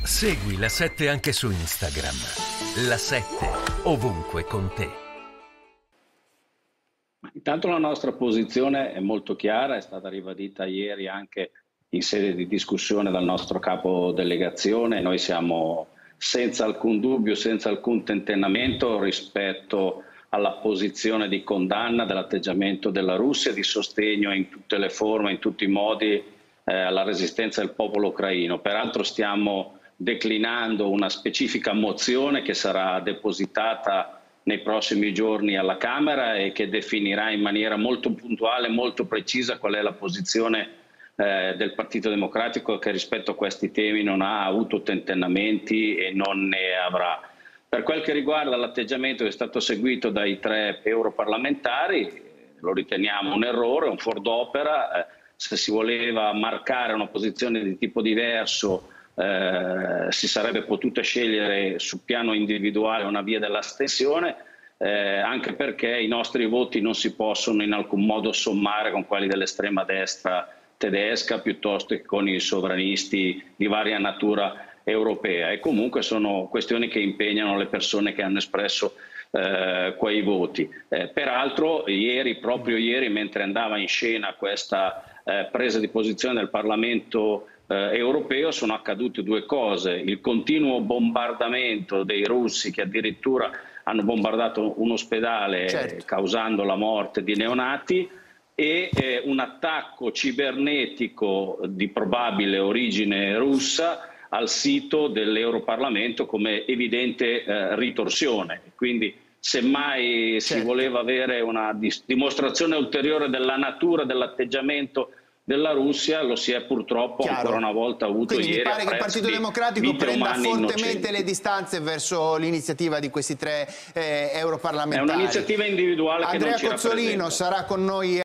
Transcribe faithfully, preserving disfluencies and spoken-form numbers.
Segui La sette anche su Instagram. La sette, ovunque con te. Intanto la nostra posizione è molto chiara, è stata ribadita ieri anche in sede di discussione dal nostro capo delegazione. Noi siamo senza alcun dubbio, senza alcun tentennamento rispetto alla posizione di condanna dell'atteggiamento della Russia, di sostegno in tutte le forme, in tutti i modi eh, alla resistenza del popolo ucraino. Peraltro stiamo declinando una specifica mozione che sarà depositata nei prossimi giorni alla Camera e che definirà in maniera molto puntuale, molto precisa qual è la posizione eh, del Partito Democratico, che rispetto a questi temi non ha avuto tentennamenti e non ne avrà. Per quel che riguarda l'atteggiamento che è stato seguito dai tre europarlamentari, lo riteniamo un errore, un fuor d'opera. Eh, se si voleva marcare una posizione di tipo diverso, Eh, si sarebbe potuta scegliere sul piano individuale una via dell'astensione, eh, anche perché i nostri voti non si possono in alcun modo sommare con quelli dell'estrema destra tedesca piuttosto che con i sovranisti di varia natura europea, e comunque sono questioni che impegnano le persone che hanno espresso eh, quei voti. Eh, peraltro ieri, proprio ieri, mentre andava in scena questa eh, presa di posizione del Parlamento Eh, europeo, sono accadute due cose: il continuo bombardamento dei russi, che addirittura hanno bombardato un ospedale, certo, eh, causando la morte di neonati, e eh, un attacco cibernetico di probabile origine russa al sito dell'Europarlamento come evidente eh, ritorsione. Quindi semmai certo. si voleva avere una dimostrazione ulteriore della natura dell'atteggiamento della Russia, lo si è purtroppo Chiaro. ancora una volta avuto. Quindi ieri. Mi pare che il Partito Democratico prenda fortemente innocenti. le distanze verso l'iniziativa di questi tre eh, europarlamentari. È un'iniziativa individuale che Andrea non ci Cozzolino rappresenta. sarà con noi